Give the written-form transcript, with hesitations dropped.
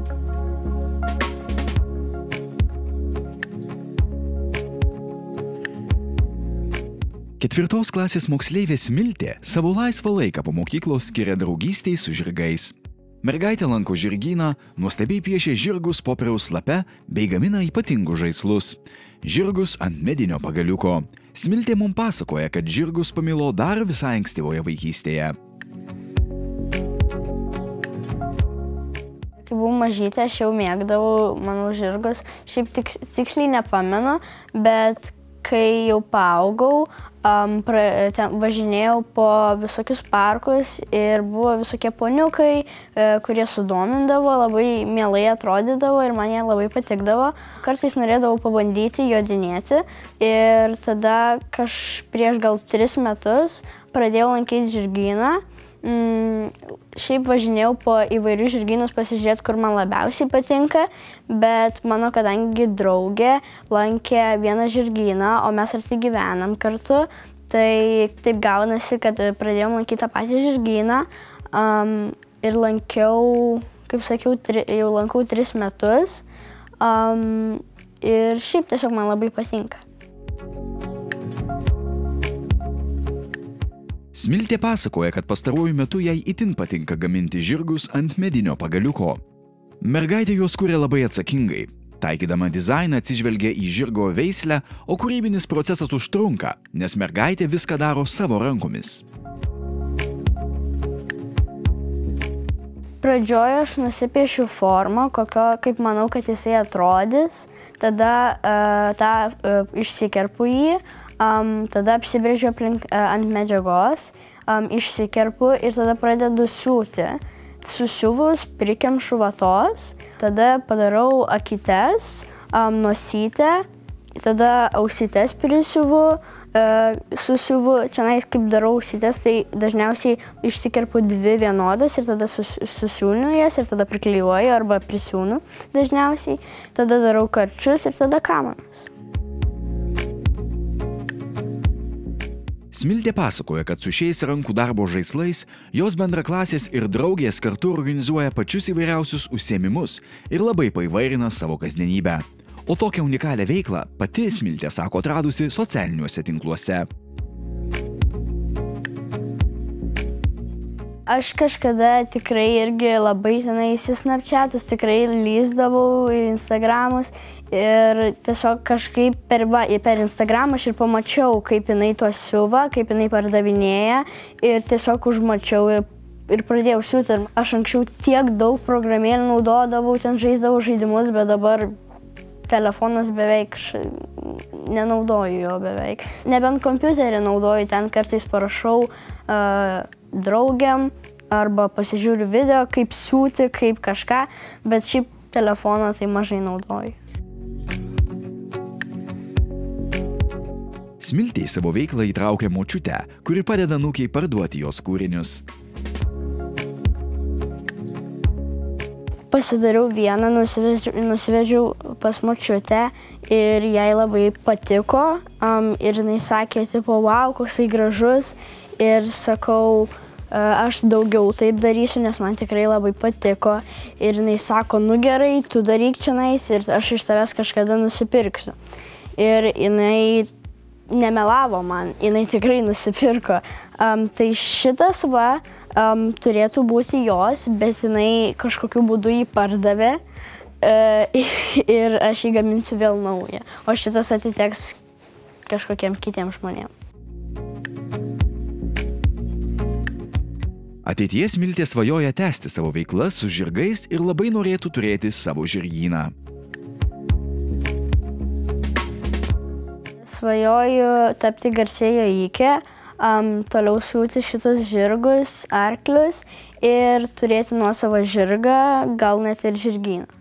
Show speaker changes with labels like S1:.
S1: Ketvirtos klasės moksleivė Smiltė savo laisvą laiką po mokyklos skiria draugystei su žirgais. Mergaitė lanko žirgyną, nuostabiai piešia žirgus popieriaus lape bei gamina ypatingus žaislus. Žirgus ant medinio pagaliuko. Smiltė mums pasakoja, kad žirgus pamilo dar visai ankstyvoje vaikystėje.
S2: Kai buvau mažytė, aš jau mėgdavau, manau, žirgus. Šiaip tiksliai nepamenu, bet kai jau paaugau, važinėjau po visokius parkus ir buvo visokie poniukai, kurie sudomindavo, labai mielai atrodydavo ir man jie labai patikdavo. Kartais norėdavau pabandyti jodinėti ir tada prieš gal 3 metus pradėjau lankyti žirgyną. Šiaip važinėjau po įvairius žirgynus pasižiūrėti, kur man labiausiai patinka, bet mano, kadangi draugė lankė vieną žirgyną, o mes arti gyvenam kartu, tai taip gaunasi, kad pradėjom lankyti tą patį žirgyną ir lankiau, kaip sakiau, jau lankau 3 metus ir šiaip tiesiog man labai patinka.
S1: Smiltė pasakoja, kad pastaruoju metu jai itin patinka gaminti žirgus ant medinio pagaliuko. Mergaitė juos kuria labai atsakingai. Taikydama dizainą atsižvelgia į žirgo veislę, o kūrybinis procesas užtrunka, nes mergaitė viską daro savo rankomis.
S2: Pradžioje aš nusipiešiu formą, kaip manau, kad jisai atrodys, tada išsikerpu jį, tada apsibrėžiu ant medžiagos, išsikerpu ir tada pradedu siūti. Susiuvus prikemšu vatos, tada padarau akytes, nosytę, tada ausytes prisiuvu, susiuvu, čionais kaip darau ausytes, tai dažniausiai išsikerpu 2 vienodas ir tada susiūnu jas ir tada priklijuoju arba prisiūnu dažniausiai, tada darau karčius ir tada kamanus.
S1: Smiltė pasakoja, kad su šiais rankų darbo žaislais jos bendraklasės ir draugės kartu organizuoja pačius įvairiausius užsiėmimus ir labai paįvairina savo kasdienybę. O tokią unikalią veiklą pati Smiltė sako atradusi socialiniuose tinkluose.
S2: Aš kažkada tikrai irgi labai tenai į Snapchatus, tikrai lįsdavau į Instagramus ir tiesiog kažkaip per Instagramą aš ir pamačiau, kaip jinai tuos siuva, kaip jinai pardavinėja ir tiesiog užmačiau ir pradėjau siūti. Aš anksčiau tiek daug programėlių naudodavau, ten žaisdavau žaidimus, bet dabar telefonas beveik nenaudoju jo beveik. Nebent kompiuterį naudoju, ten kartais parašau draugiam arba pasižiūriu video, kaip siūti, kaip kažką, bet šiaip telefoną tai mažai naudoju.
S1: Smiltė į savo veiklą įtraukia močiutę, kuri padeda anūkei parduoti jos kūrinius.
S2: Pasidariau vieną, nusivežiau pas močiutę ir jai labai patiko ir jinai sakė, tipo, wow, koksai gražus ir sakau, aš daugiau taip darysiu, nes man tikrai labai patiko ir jinai sako, nu gerai, tu daryk čionais ir aš iš tavęs kažkada nusipirksiu. Ir jinai nemelavo man, jinai tikrai nusipirko. Tai šitas turėtų būti jos, bet jinai kažkokiu būdu jį pardavė ir aš jį gaminsiu vėl naują. O šitas atiteks kažkokiem kitiem žmonėm.
S1: Ateityje Smiltė svajoja tęsti savo veiklas su žirgais ir labai norėtų turėti savo žirgyną.
S2: Svajoju tapti garsia jojikė, toliau siūti šitus žirgus, arklius ir turėti nuosavą žirgą, gal net ir žirgyną.